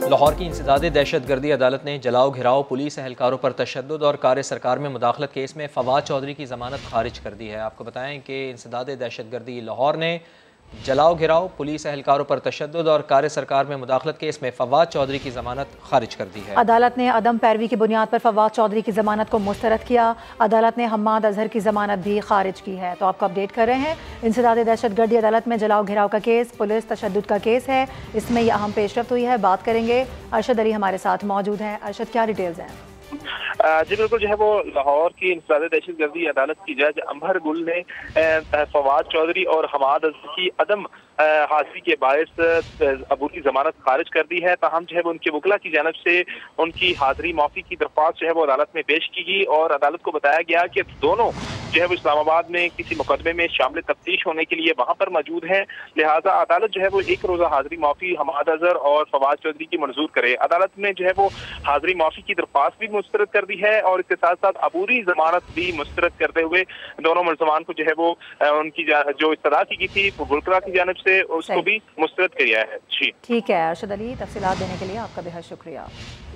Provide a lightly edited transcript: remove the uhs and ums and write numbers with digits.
लाहौर की इंसदादे दहशत गर्दी अदालत ने जलाओ घिराव, पुलिस एहलकारों पर तशद्दुद और कार सरकार में मुदाखलत केस में फवाद चौधरी की ज़मानत खारिज कर दी है। आपको बताएं कि इंसदादे दहशत गर्दी लाहौर ने जलाओ घिराव, पुलिस एहलकारों पर तशद्दुद और कार सरकार में मुदाखलत केस में फवाद चौधरी की ज़मानत खारिज कर दी है। अदालत ने अदम पैरवी की बुनियाद पर फवाद चौधरी की ज़मानत को मुस्तरद किया। अदालत ने हम्माद अजहर की ज़मानत भी खारिज की है। तो आपको अपडेट कर रहे हैं, इंसदादे दहशत गर्दी अदालत में जलाओ घिराव का केस पुलिस तशद्दुद का केस है। इसमें यह अहम पेशरफ्त हुई है। बात करेंगे, अरशद अली हमारे साथ मौजूद हैं। अरशद, क्या डिटेल्स हैं? जी बिल्कुल, जो है वो लाहौर की इंसदादे दहशत गर्दी अदालत की जज अंबर गुल ने फवाद चौधरी और हम्माद अजहर की अदम हाजिरी के बायस अबूरी जमानत खारिज कर दी है। ताहम जो है वो उनके वकला की जानब से उनकी हाजिरी माफी की दरख्वास्त जो है वो अदालत में पेश की गई और अदालत को बताया गया कि दोनों जो है वो इस्लामाबाद में किसी मुकदमे में शामिल तफ्तीश होने के लिए वहां पर मौजूद है। लिहाजा अदालत जो है वो एक रोजा हाजिरी माफी हम्माद अजहर और फवाद चौधरी की मंजूर करे। अदालत ने जो है वो हाजिरी माफी की दरख्वास्त भी मुस्तरद कर दी है और इसके साथ साथ अबूरी जमानत भी मुस्तरद करते हुए दोनों मुल्ज़मान को जो है वो उनकी जो इस्तदा की गई थी वकला की जानब से उसको भी मुस्तरद किया है। जी ठीक है अरशद अली, तफसीलात देने के लिए आपका बेहद शुक्रिया।